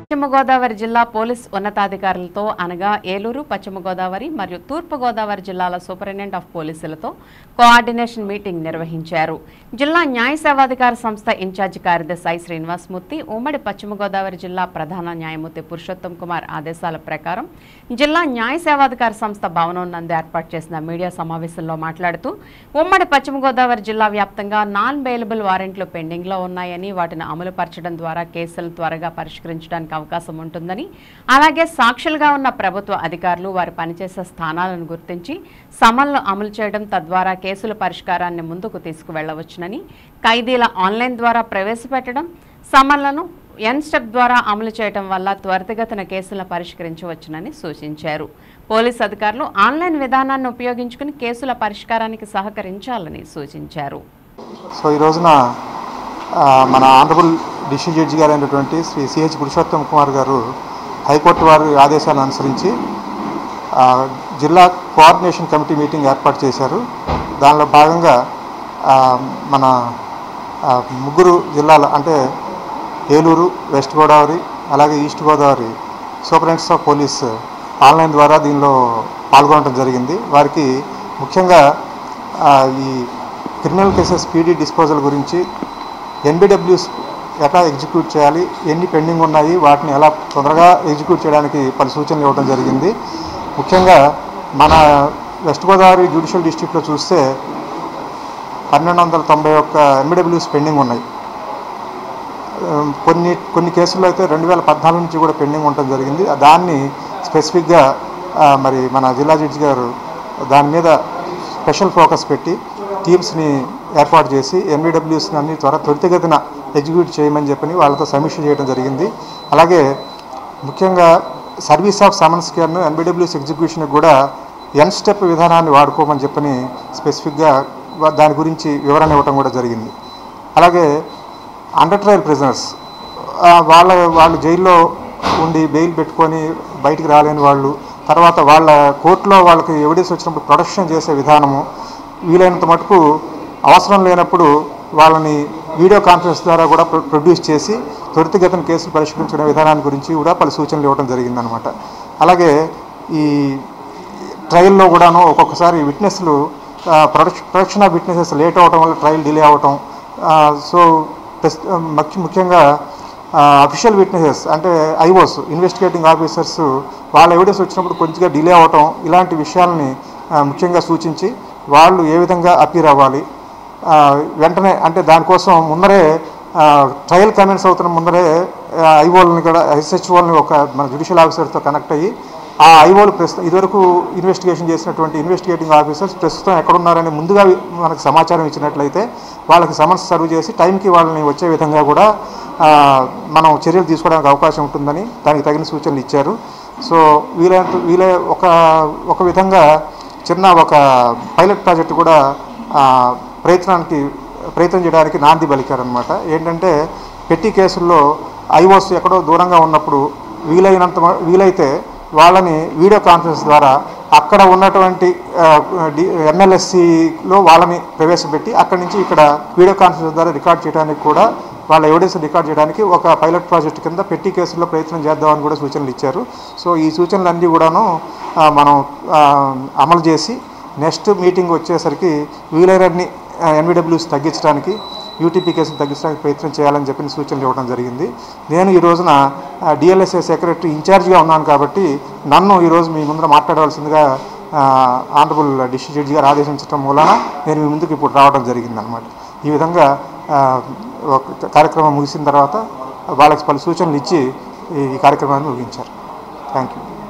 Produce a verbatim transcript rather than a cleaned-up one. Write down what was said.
పశ్చిమ గోదావరి జిల్లా పోలీస్ ఉన్నతాధికారులతో అనగా ఏలూరు, పశ్చిమ గోదావరి మరియు తూర్పు గోదావరి జిల్లాల సూపరింటెండెంట్ ఆఫ్ పోలీసులతో కోఆర్డినేషన్ మీటింగ్ నిర్వహించారు. జిల్లా న్యాయ సేవాధికార సంస్థ ఇన్ఛార్జి కార్యదర్శి ఐ శ్రీనివాసమూర్తి, ఉమ్మడి పశ్చిమ గోదావరి జిల్లా ప్రధాన న్యాయమూర్తి పురుషోత్తం కుమార్ ఆదేశాల ప్రకారం జిల్లా న్యాయ సేవాధికార సంస్థ భవనం నందు ఏర్పాటు చేసిన మీడియా సమావేశంలో మాట్లాడుతూ ఉమ్మడి పశ్చిమ గోదావరి జిల్లా వ్యాప్తంగా నాన్ బెయిలబుల్ వారెంట్లు పెండింగ్ లో ఉన్నాయని, వాటిని అమలు పరచడం ద్వారా కేసులను త్వరగా పరిష్కరించడానికి అవకాశం ఉంటుందని, అలాగే సాక్షులుగా ఉన్న ప్రభుత్వ అధికారులు వారి పనిచేసే స్థానాలను గుర్తించి సమన్లు అమలు చేయడం తద్వారా కేసుల పరిష్కారాన్ని ముందుకు తీసుకువెళ్లవచ్చునని, ఖైదీల ఆన్లైన్ ద్వారా ప్రవేశపెట్టడం, సమన్లను ఎన్ స్టెప్ ద్వారా అమలు చేయడం వల్ల త్వరితగతిన కేసులను పరిష్కరించవచ్చునని సూచించారు. పోలీసు అధికారులు ఆన్లైన్ విధానాన్ని ఉపయోగించుకుని కేసుల పరిష్కారానికి సహకరించాలని సూచించారు. సో ఈ రోజున మన ఆనరబుల్ డిస్ట్రిక్ట్ జడ్జి గారు అయినటువంటి శ్రీ సిహెచ్ పురుషోత్తం కుమార్ గారు హైకోర్టు వారి ఆదేశాలను అనుసరించి జిల్లా కోఆర్డినేషన్ కమిటీ మీటింగ్ ఏర్పాటు చేశారు. దానిలో భాగంగా మన ముగ్గురు జిల్లాల అంటే ఏలూరు, వెస్ట్ గోదావరి, అలాగే east Godavari superintendents of police online ద్వారా దీనిలో పాల్గొనడం జరిగింది. వారికి ముఖ్యంగా ఈ క్రిమినల్ కేసెస్ స్పీడీ డిస్పోజల్ గురించి, ఎన్బిడబ్ల్యూస్ ఎలా ఎగ్జిక్యూట్ చేయాలి, ఎన్ని పెండింగ్ ఉన్నాయి, వాటిని ఎలా తొందరగా ఎగ్జిక్యూట్ చేయడానికి పలు సూచనలు ఇవ్వడం జరిగింది. ముఖ్యంగా మన వెస్ట్ గోదావరి జ్యుడిషియల్ డిస్ట్రిక్ట్లో చూస్తే పన్నెండు వందల తొంభై ఒక్క ఎన్బిడబ్ల్యూస్ పెండింగ్ ఉన్నాయి. కొన్ని కొన్ని కేసుల్లో అయితే రెండు వేల పద్నాలుగు నుంచి కూడా పెండింగ్ ఉండడం జరిగింది. దాన్ని స్పెసిఫిక్గా మరి మన జిల్లా జడ్జి గారు దాని మీద స్పెషల్ ఫోకస్ పెట్టి టీమ్స్ని ఏర్పాటు చేసి ఎన్బిడబ్ల్యూస్ని అన్ని త్వర త్వరితగతిన ఎగ్జిక్యూట్ చేయమని చెప్పని వాళ్ళతో సమీక్ష చేయడం జరిగింది. అలాగే ముఖ్యంగా సర్వీస్ ఆఫ్ సమన్స్ కేర్ను ఎన్బిడబ్ల్యూస్ ఎగ్జిక్యూషన్కి కూడా ఎన్ స్టెప్ విధానాన్ని వాడుకోమని చెప్పని స్పెసిఫిక్గా దాని గురించి వివరణ ఇవ్వడం కూడా జరిగింది. అలాగే అండర్ ట్రయల్ ప్రిజనర్స్ వాళ్ళ వాళ్ళు జైల్లో ఉండి బెయిల్ పెట్టుకొని బయటికి రాలేని వాళ్ళు, తర్వాత వాళ్ళ కోర్టులో వాళ్ళకి ఎవిడెన్స్ వచ్చినప్పుడు ప్రొడక్షన్ చేసే విధానము, వీలైనంత మటుకు అవసరం లేనప్పుడు వాళ్ళని వీడియో కాన్ఫరెన్స్ ద్వారా కూడా ప్రొడ్యూస్ చేసి త్వరితగతిన కేసులు పరిష్కరించుకునే విధానాన్ని గురించి కూడా పలు సూచనలు ఇవ్వడం జరిగిందనమాట. అలాగే ఈ ట్రయల్లో కూడాను ఒక్కొక్కసారి విట్నెస్లు production production of witnesses late అవ్వడం వల్ల ట్రయల్ డిలే అవ్వటం, సో ముఖ్యంగా అఫీషియల్ విట్నెసెస్ అంటే ఐఓస్ ఇన్వెస్టిగేటింగ్ ఆఫీసర్స్ వాళ్ళ ఎవిడెన్స్ వచ్చినప్పుడు కొంచెంగా డిలే అవ్వటం, ఇలాంటి విషయాలని ముఖ్యంగా సూచించి వాళ్ళు ఏ విధంగా అపీర్ అవ్వాలి, వెంటనే అంటే దానికోసం ముందరే ట్రయల్ కమెంట్స్ అవుతున్న ముందరే ఐఓల్ని కూడా ఎస్హెచ్ఓల్ని ఒక మన జ్యుడిషియల్ ఆఫీసర్తో కనెక్ట్ అయ్యి ఆ ఐఓలు ప్రస్తుతం ఇదివరకు ఇన్వెస్టిగేషన్ చేసినటువంటి ఇన్వెస్టిగేటింగ్ ఆఫీసర్స్ ప్రస్తుతం ఎక్కడున్నారని ముందుగా మనకు సమాచారం ఇచ్చినట్లయితే వాళ్ళకి సమన్స్ సర్వ్ చేసి టైంకి వాళ్ళని వచ్చే విధంగా కూడా మనం చర్యలు తీసుకోవడానికి అవకాశం ఉంటుందని దానికి తగిన సూచనలు ఇచ్చారు. సో వీలైనంత వీలే ఒక ఒక విధంగా చిన్న ఒక పైలట్ ప్రాజెక్ట్ కూడా ప్రయత్నానికి ప్రయత్నం చేయడానికి నాంది పలికారనమాట. ఏంటంటే పెట్టి కేసుల్లో ఐఓస్ ఎక్కడో దూరంగా ఉన్నప్పుడు వీలైనంత వీలైతే వాళ్ళని వీడియో కాన్ఫరెన్స్ ద్వారా అక్కడ ఉన్నటువంటి ఎన్ఎల్ఎస్సిలో వాళ్ళని ప్రవేశపెట్టి అక్కడి నుంచి ఇక్కడ వీడియో కాన్ఫరెన్స్ ద్వారా రికార్డ్ చేయడానికి కూడా వాళ్ళ ఎవిడెన్స్ రికార్డ్ చేయడానికి ఒక పైలట్ ప్రాజెక్ట్ కింద పెట్టి కేసుల్లో ప్రయత్నం చేద్దామని కూడా సూచనలు ఇచ్చారు. సో ఈ సూచనలన్నీ కూడాను మనం అమలు చేసి నెక్స్ట్ మీటింగ్ వచ్చేసరికి వీలైనన్ని ఎన్బిడబ్ల్యూస్ తగ్గించడానికి, యూటీపీ కేసులు తగ్గించడానికి ప్రయత్నం చేయాలని చెప్పిన సూచనలు ఇవ్వడం జరిగింది. నేను ఈ రోజున డిఎల్ఎస్ఏ సెక్రటరీ ఇన్ఛార్జ్గా ఉన్నాను కాబట్టి నన్ను ఈరోజు మీ ముందర మాట్లాడవలసిందిగా ఆనరబుల్ డిస్ట్రిక్ట్ జడ్జి గారు ఆదేశించడం మూలన నేను మీ ముందుకు ఇప్పుడు రావడం జరిగిందనమాట. ఈ విధంగా కార్యక్రమం ముగిసిన తర్వాత వాళ్ళకి పలు సూచనలు ఇచ్చి ఈ కార్యక్రమాన్ని ముగించారు. Thank you.